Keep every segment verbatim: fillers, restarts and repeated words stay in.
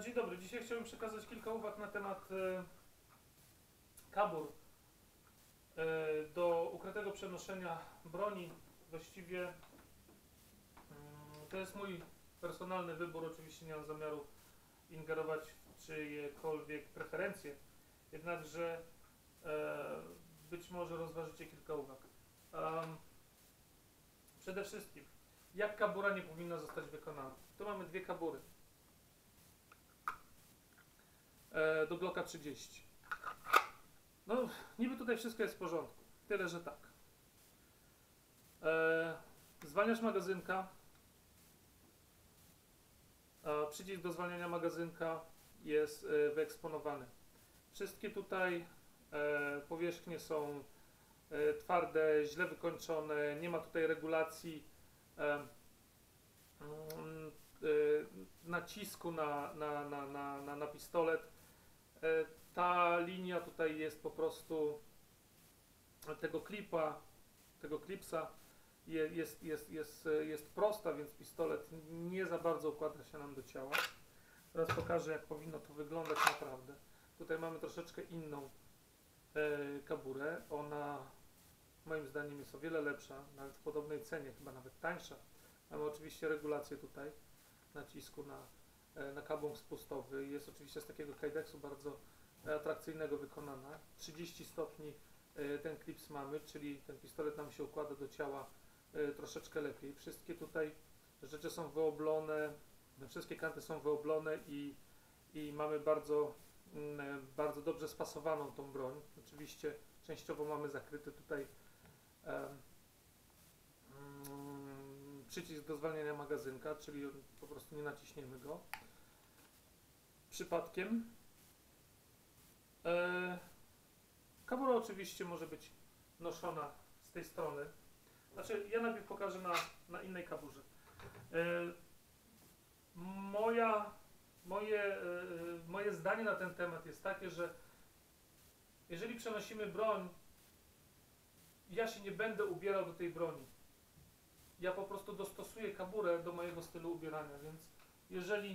Dzień dobry, dzisiaj chciałbym przekazać kilka uwag na temat e, kabur e, do ukrytego przenoszenia broni. Właściwie mm, to jest mój personalny wybór, oczywiście nie mam zamiaru ingerować w czyjekolwiek preferencje, jednakże e, być może rozważycie kilka uwag. Um, przede wszystkim, jak kabura nie powinna zostać wykonana. Tu mamy dwie kabury do Glocka trzydzieści. No, niby tutaj wszystko jest w porządku. Tyle, że tak. E, zwalniasz magazynka. E, przycisk do zwalniania magazynka jest e, wyeksponowany. Wszystkie tutaj e, powierzchnie są e, twarde, źle wykończone. Nie ma tutaj regulacji e, mm, e, nacisku na, na, na, na, na, na pistolet. Ta linia tutaj jest po prostu tego klipa, tego klipsa jest, jest, jest, jest prosta, więc pistolet nie za bardzo układa się nam do ciała. Teraz pokażę, jak powinno to wyglądać naprawdę. Tutaj mamy troszeczkę inną e, kaburę. Ona moim zdaniem jest o wiele lepsza, nawet w podobnej cenie, chyba nawet tańsza. Mamy oczywiście regulację tutaj nacisku na na kabum spustowy. Jest oczywiście z takiego Kydexu bardzo atrakcyjnego wykonana. trzydzieści stopni ten klips mamy, czyli ten pistolet nam się układa do ciała troszeczkę lepiej. Wszystkie tutaj rzeczy są wyoblone, wszystkie kanty są wyoblone i, i mamy bardzo, bardzo dobrze spasowaną tą broń. Oczywiście częściowo mamy zakryty tutaj um, przycisk do zwalniania magazynka, czyli po prostu nie naciśniemy go przypadkiem. E, kabura oczywiście może być noszona z tej strony. Znaczy, ja najpierw pokażę na, na innej kaburze. E, moja, moje, e, moje zdanie na ten temat jest takie, że jeżeli przenosimy broń, ja się nie będę ubierał do tej broni. Ja po prostu dostosuję kaburę do mojego stylu ubierania, więc jeżeli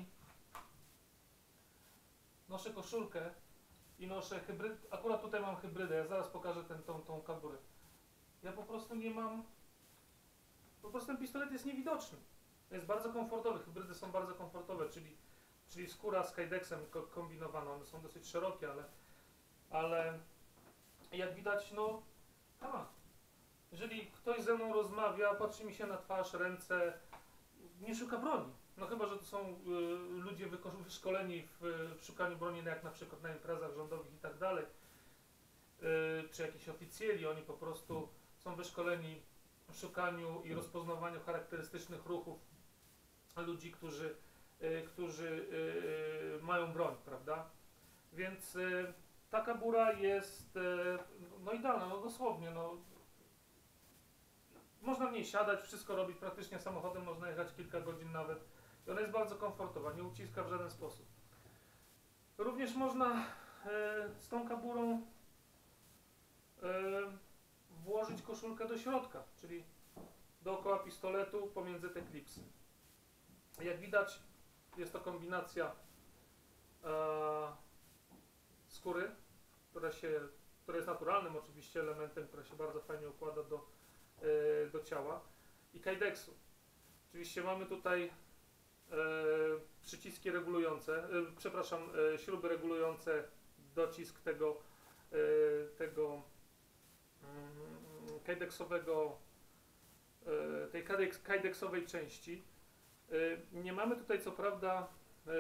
noszę koszulkę i noszę hybryd, akurat tutaj mam hybrydę, ja zaraz pokażę ten, tą, tą kaburę. Ja po prostu nie mam, po prostu ten pistolet jest niewidoczny. Jest bardzo komfortowy, hybrydy są bardzo komfortowe, czyli, czyli skóra z Kydexem kombinowana, one są dosyć szerokie, ale, ale jak widać, no, a, jeżeli ktoś ze mną rozmawia, patrzy mi się na twarz, ręce, nie szuka broni. No chyba, że to są y, ludzie wyszkoleni w, w szukaniu broni, jak na przykład na imprezach rządowych i tak dalej, y, czy jakiś oficjeli, oni po prostu są wyszkoleni w szukaniu i rozpoznawaniu charakterystycznych ruchów ludzi, którzy, y, którzy y, mają broń, prawda? Więc y, ta kabura jest y, no idealna, no dosłownie, no. Można w niej siadać, wszystko robić, praktycznie samochodem można jechać kilka godzin nawet. I ona jest bardzo komfortowa, nie uciska w żaden sposób. Również można e, z tą kaburą e, włożyć koszulkę do środka, czyli dookoła pistoletu pomiędzy te klipsy. Jak widać, jest to kombinacja e, skóry, która, się, która jest naturalnym oczywiście elementem, która się bardzo fajnie układa do do ciała i Kydexu. Oczywiście mamy tutaj e, przyciski regulujące, e, przepraszam, e, śruby regulujące docisk tego, e, tego mm, Kydexowego, e, tej Kydexowej części. E, nie mamy tutaj co prawda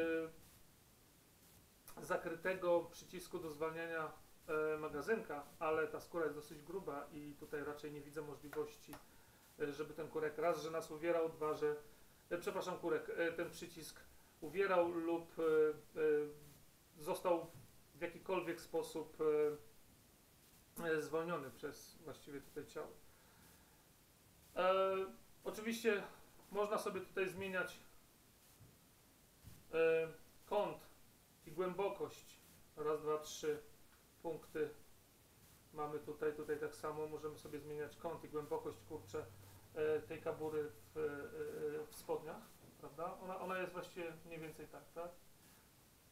e, zakrytego przycisku do zwalniania magazynka, ale ta skóra jest dosyć gruba i tutaj raczej nie widzę możliwości, żeby ten kurek raz, że nas uwierał, dwa, że, przepraszam, kurek, ten przycisk uwierał lub został w jakikolwiek sposób zwolniony przez właściwie tutaj ciało. E, oczywiście można sobie tutaj zmieniać e, kąt i głębokość, raz, dwa, trzy punkty mamy tutaj, tutaj tak samo możemy sobie zmieniać kąt i głębokość, kurczę, tej kabury w, w spodniach, prawda? Ona, ona jest właściwie mniej więcej tak, tak?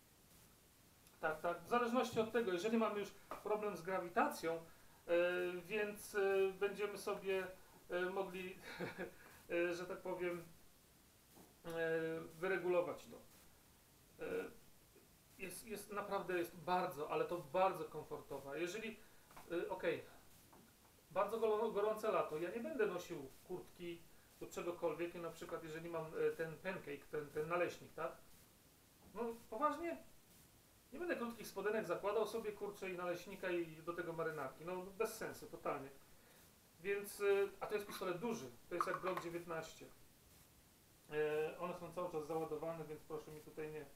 tak, tak. W zależności od tego, jeżeli mamy już problem z grawitacją, yy, więc yy, będziemy sobie yy, mogli, yy, że tak powiem, yy, wyregulować to. Yy, jest, jest naprawdę, jest bardzo, ale to bardzo komfortowa. Jeżeli, yy, okej, okay, bardzo gorące lato, ja nie będę nosił kurtki do czegokolwiek, na przykład jeżeli mam ten pancake, ten, ten naleśnik, tak? No poważnie? Nie będę krótkich spodenek zakładał sobie, kurczę, i naleśnika i do tego marynarki. No bez sensu, totalnie. Więc, a to jest pistolet duży, to jest jak Glock dziewiętnaście. E, one są cały czas załadowane, więc proszę mi tutaj nie,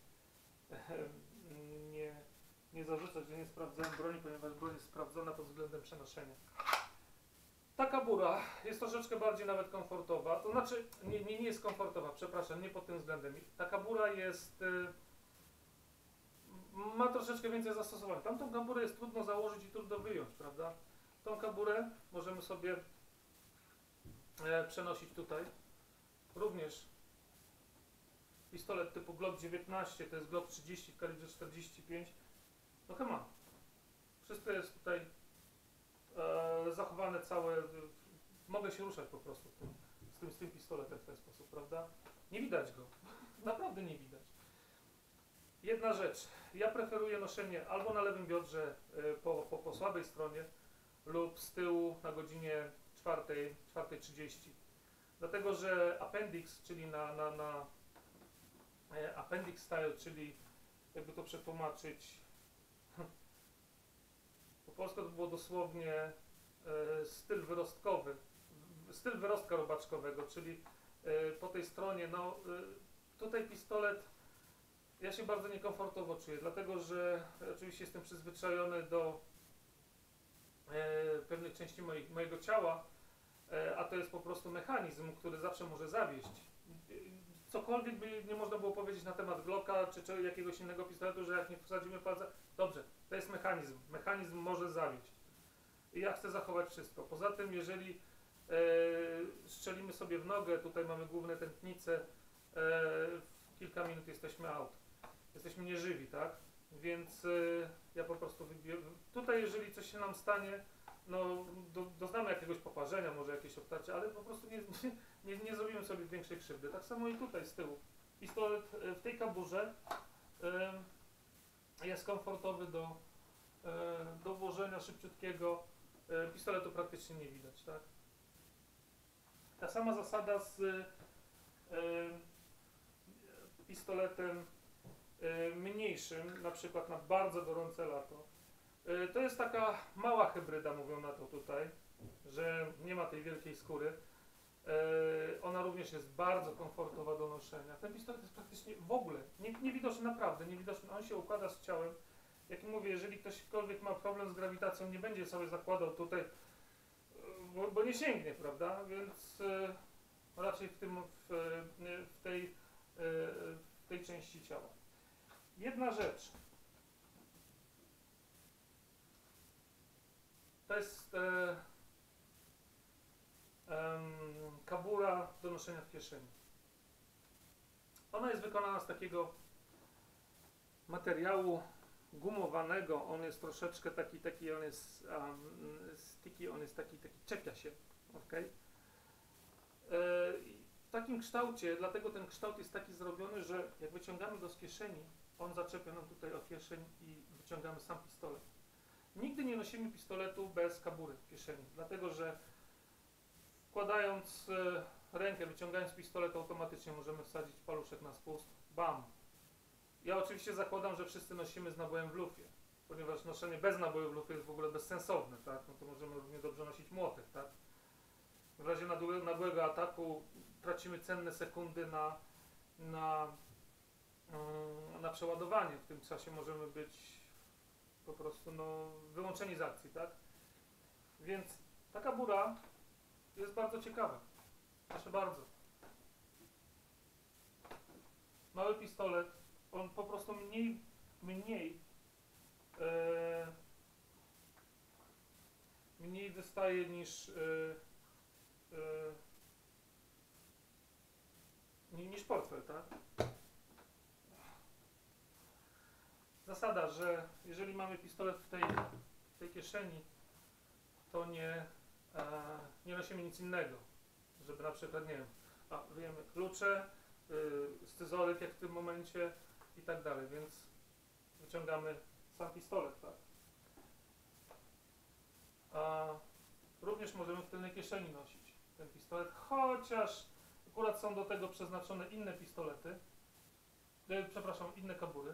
nie, nie zarzucać, że nie sprawdzałem broni, ponieważ broń jest sprawdzona pod względem przenoszenia. Ta kabura jest troszeczkę bardziej nawet komfortowa, to znaczy nie, nie, nie jest komfortowa, przepraszam, nie pod tym względem. Ta kabura jest, y, ma troszeczkę więcej zastosowań. Tamtą kaburę jest trudno założyć i trudno wyjąć, prawda? Tą kaburę możemy sobie e, przenosić tutaj. Również pistolet typu Glock dziewiętnaście, to jest Glock trzydzieści w kalibrze czterdzieści pięć. No come on. Wszystko jest tutaj e, zachowane całe. E, mogę się ruszać po prostu tym, z, tym, z tym pistoletem w ten sposób, prawda? Nie widać go. Naprawdę nie widać. Jedna rzecz. Ja preferuję noszenie albo na lewym biodrze e, po, po, po słabej stronie lub z tyłu na godzinie czwartej, czwartej trzydzieści. Dlatego, że appendix, czyli na, na, na e, appendix style, czyli jakby to przetłumaczyć, po polsku to było dosłownie e, styl wyrostkowy, styl wyrostka robaczkowego, czyli e, po tej stronie, no e, tutaj pistolet, ja się bardzo niekomfortowo czuję, dlatego, że oczywiście jestem przyzwyczajony do e, pewnych części moich, mojego ciała, e, a to jest po prostu mechanizm, który zawsze może zawieść. Cokolwiek by nie można było powiedzieć na temat Glocka czy, czy jakiegoś innego pistoletu, że jak nie wsadzimy palca, dobrze, to jest mechanizm. Mechanizm może zawieść. I ja chcę zachować wszystko. Poza tym, jeżeli e, strzelimy sobie w nogę, tutaj mamy główne tętnice, e, w kilka minut jesteśmy out. Jesteśmy nieżywi, tak? Więc e, ja po prostu wybieram. Tutaj, jeżeli coś się nam stanie, no do, doznamy jakiegoś poparzenia, może jakieś obtarcie, ale po prostu nie, nie, nie zrobimy sobie większej krzywdy. Tak samo i tutaj z tyłu. Pistolet w tej kaburze y, jest komfortowy do, y, do włożenia szybciutkiego. Y, pistoletu praktycznie nie widać, tak? Ta sama zasada z y, pistoletem y, mniejszym, na przykład na bardzo gorące lato. To jest taka mała hybryda, mówią na to tutaj, że nie ma tej wielkiej skóry. Ona również jest bardzo komfortowa do noszenia. Ten pistolet jest praktycznie w ogóle nie, niewidoczny, naprawdę niewidoczny. On się układa z ciałem. Jak mówię, jeżeli ktośkolwiek ma problem z grawitacją, nie będzie sobie zakładał tutaj, bo, bo nie sięgnie, prawda? Więc raczej w, tym, w, w, tej, w tej części ciała. Jedna rzecz. To jest e, e, kabura do noszenia w kieszeni. Ona jest wykonana z takiego materiału gumowanego. On jest troszeczkę taki, taki on jest um, sticky, on jest taki, taki czepia się. Okay? E, w takim kształcie, dlatego ten kształt jest taki zrobiony, że jak wyciągamy go z kieszeni, on zaczepia nam tutaj o kieszeń i wyciągamy sam pistolet. Nigdy nie nosimy pistoletu bez kabury w kieszeni, dlatego że wkładając e, rękę, wyciągając pistolet, automatycznie możemy wsadzić paluszek na spust. Bam! Ja oczywiście zakładam, że wszyscy nosimy z nabojem w lufie, ponieważ noszenie bez naboju w lufie jest w ogóle bezsensowne, tak? No to możemy równie dobrze nosić młotek, tak? W razie nagłego ataku tracimy cenne sekundy na, na, yy, na przeładowanie. W tym czasie możemy być po prostu no, wyłączeni z akcji, tak? Więc ta kabura jest bardzo ciekawa. Proszę bardzo. Mały pistolet, on po prostu mniej, mniej, e, mniej wystaje niż, e, e, niż portfel, tak? zasada, że jeżeli mamy pistolet w tej, w tej kieszeni, to nie, e, nie nosimy nic innego, żeby na przykład, nie wiem, a wyjemy klucze, y, scyzoryk jak w tym momencie i tak dalej, więc wyciągamy sam pistolet, tak. A również możemy w tylnej kieszeni nosić ten pistolet, chociaż akurat są do tego przeznaczone inne pistolety, e, przepraszam, inne kabury.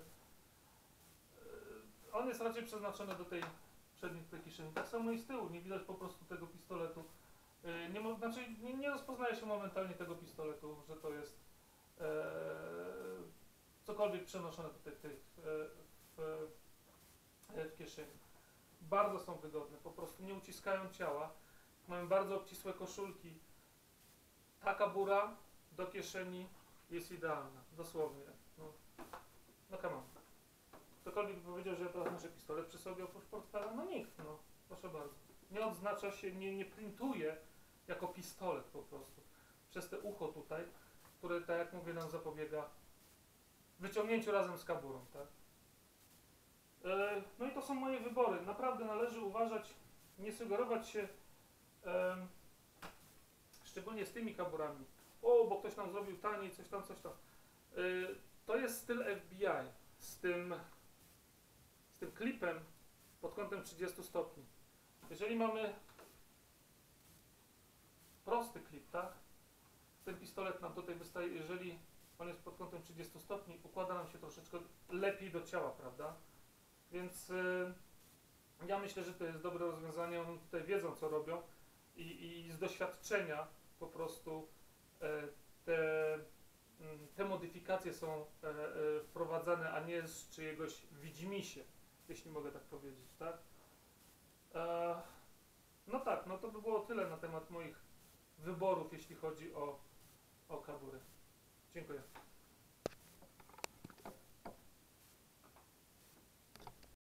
E, on jest raczej przeznaczony do tej przedniej tej kieszeni. Tak samo i z tyłu, nie widać po prostu tego pistoletu. E, nie, mo- znaczy nie, nie rozpoznaje się momentalnie tego pistoletu, że to jest e, cokolwiek przenoszone tutaj w, tej, e, w, e, w kieszeni. Bardzo są wygodne, po prostu nie uciskają ciała. Mają bardzo obcisłe koszulki. Ta kabura do kieszeni jest idealna, dosłownie. No, no come on. Ktokolwiek by powiedział, że ja teraz noszę pistolet przy sobie oprócz portfela? No nikt, no. Proszę bardzo. Nie odznacza się, nie, nie printuje jako pistolet po prostu. Przez te ucho tutaj, które, tak jak mówię, nam zapobiega wyciągnięciu razem z kaburą, tak? E, no i to są moje wybory. Naprawdę należy uważać, nie sugerować się e, szczególnie z tymi kaburami. O, bo ktoś nam zrobił taniej, coś tam, coś tam. E, to jest styl F B I z tym, z tym klipem pod kątem trzydziestu stopni. Jeżeli mamy prosty klip, tak? Ten pistolet nam tutaj wystaje, jeżeli on jest pod kątem trzydziestu stopni, układa nam się troszeczkę lepiej do ciała, prawda? Więc y, ja myślę, że to jest dobre rozwiązanie. Oni tutaj wiedzą, co robią i, i z doświadczenia po prostu e, te, m, te modyfikacje są e, e, wprowadzane, a nie z czyjegoś widzimisię, jeśli mogę tak powiedzieć, tak? E, no tak, no to by było tyle na temat moich wyborów, jeśli chodzi o, o kabury. Dziękuję.